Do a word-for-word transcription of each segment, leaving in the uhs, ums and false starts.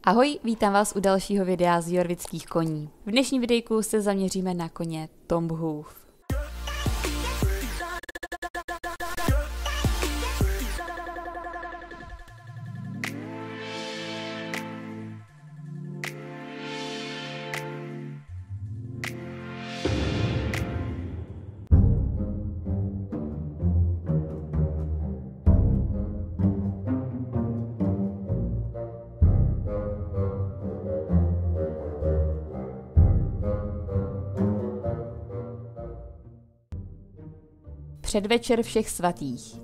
Ahoj, vítám vás u dalšího videa z jorvických koní. V dnešním videjku se zaměříme na koně Tom Hoof. Předvečer všech svatých.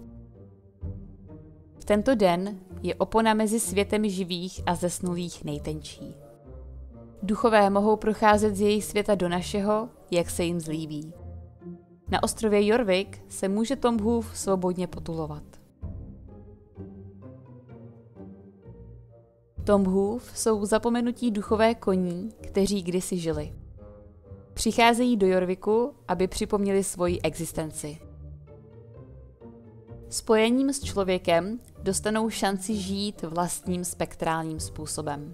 V tento den je opona mezi světem živých a zesnulých nejtenčí. Duchové mohou procházet z jejich světa do našeho, jak se jim zlíbí. Na ostrově Jorvik se může Tom Hoof svobodně potulovat. Tom Hoof jsou zapomenutí duchové koní, kteří kdysi žili. Přicházejí do Jorviku, aby připomněli svoji existenci. Spojením s člověkem dostanou šanci žít vlastním spektrálním způsobem.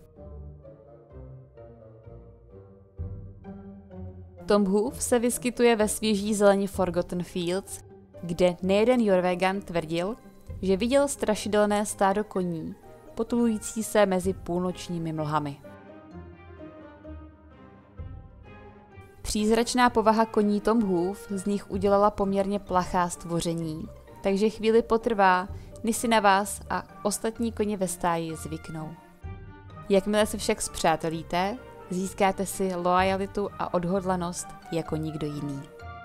Tom Hoof se vyskytuje ve svěží zeleni Forgotten Fields, kde nejeden Jorvegan tvrdil, že viděl strašidelné stádo koní, potulující se mezi půlnočními mlhami. Přízračná povaha koní Tom Hoof z nich udělala poměrně plachá stvoření, takže chvíli potrvá, než si na vás a ostatní koně ve stáji zvyknou. Jakmile se však spřátelíte, získáte si loajalitu a odhodlanost jako nikdo jiný.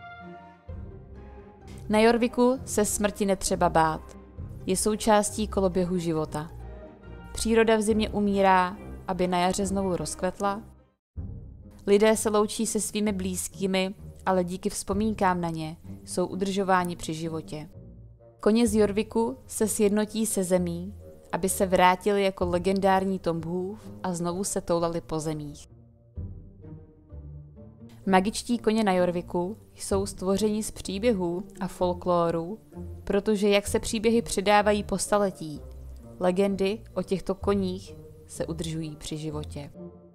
Na Jorviku se smrti netřeba bát. Je součástí koloběhu života. Příroda v zimě umírá, aby na jaře znovu rozkvetla. Lidé se loučí se svými blízkými, ale díky vzpomínkám na ně jsou udržováni při životě. Koně z Jorviku se sjednotí se zemí, aby se vrátili jako legendární Tom Hoof a znovu se toulali po zemích. Magičtí koně na Jorviku jsou stvoření z příběhů a folkloru, protože jak se příběhy předávají po staletí, legendy o těchto koních se udržují při životě.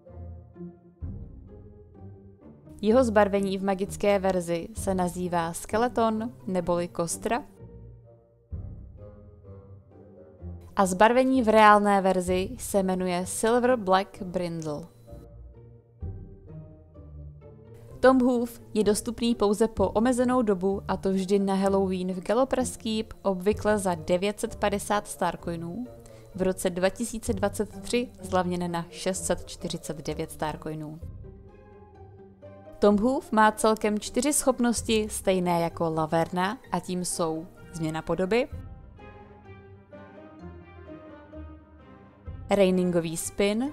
Jeho zbarvení v magické verzi se nazývá skeleton neboli kostra, a zbarvení v reálné verzi se jmenuje Silver Black Brindle. Tom Hoof je dostupný pouze po omezenou dobu, a to vždy na Halloween v Gallopr's Keep, obvykle za devět set padesát starcoinů, v roce dva tisíce dvacet tři zlevněné na šest set čtyřicet devět starcoinů. Tom Hoof má celkem čtyři schopnosti stejné jako Laverna, a tím jsou změna podoby, Reiningový spin,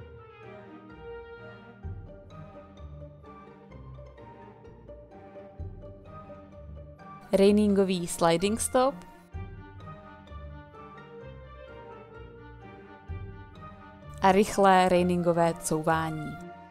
Reiningový sliding stop a rychlé Reiningové couvání.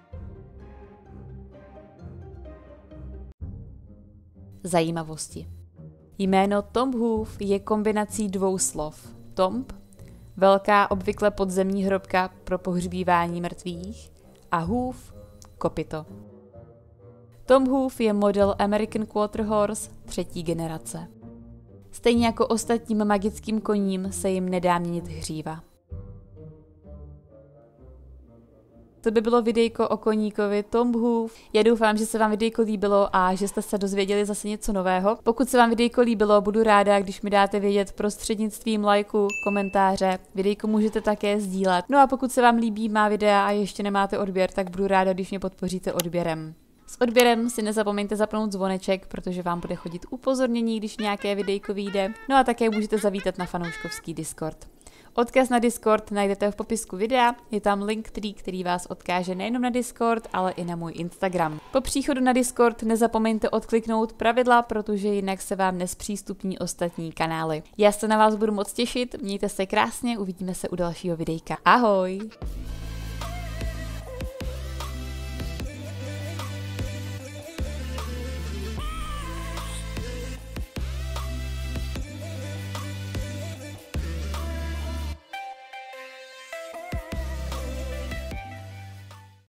Zajímavosti. Jméno Tom Hoof je kombinací dvou slov. Tomb, velká obvykle podzemní hrobka pro pohřbívání mrtvých, a hoof, kopyto. Tom Hoof je model American Quarter Horse třetí generace. Stejně jako ostatním magickým koním se jim nedá měnit hříva. To by bylo videjko o koníkovi Tom Hoof. Já doufám, že se vám videjko líbilo a že jste se dozvěděli zase něco nového. Pokud se vám videjko líbilo, budu ráda, když mi dáte vědět prostřednictvím lajku, komentáře. Videjko můžete také sdílet. No a pokud se vám líbí má videa a ještě nemáte odběr, tak budu ráda, když mě podpoříte odběrem. S odběrem si nezapomeňte zapnout zvoneček, protože vám bude chodit upozornění, když nějaké videjko vyjde. No a také můžete zavítat na fanouškovský Discord. Odkaz na Discord najdete v popisku videa, je tam link, který, který vás odkáže nejenom na Discord, ale i na můj Instagram. Po příchodu na Discord nezapomeňte odkliknout pravidla, protože jinak se vám nespřístupní ostatní kanály. Já se na vás budu moc těšit, mějte se krásně, uvidíme se u dalšího videjka. Ahoj!